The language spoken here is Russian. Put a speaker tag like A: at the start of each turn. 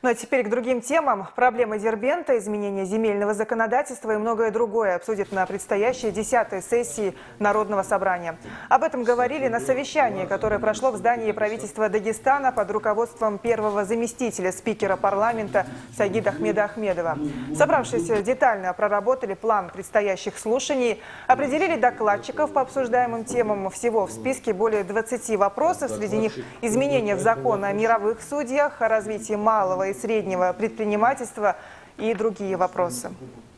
A: Ну а теперь к другим темам. Проблемы Дербента, изменение земельного законодательства и многое другое обсудят на предстоящей 10-й сессии Народного собрания. Об этом говорили на совещании, которое прошло в здании правительства Дагестана под руководством первого заместителя спикера парламента Сагида Ахмеда Ахмедова. Собравшиеся детально проработали план предстоящих слушаний, определили докладчиков по обсуждаемым темам. Всего в списке более 20 вопросов, среди них изменения в закон о мировых судьях, о развитии малого и среднего предпринимательства и другие вопросы.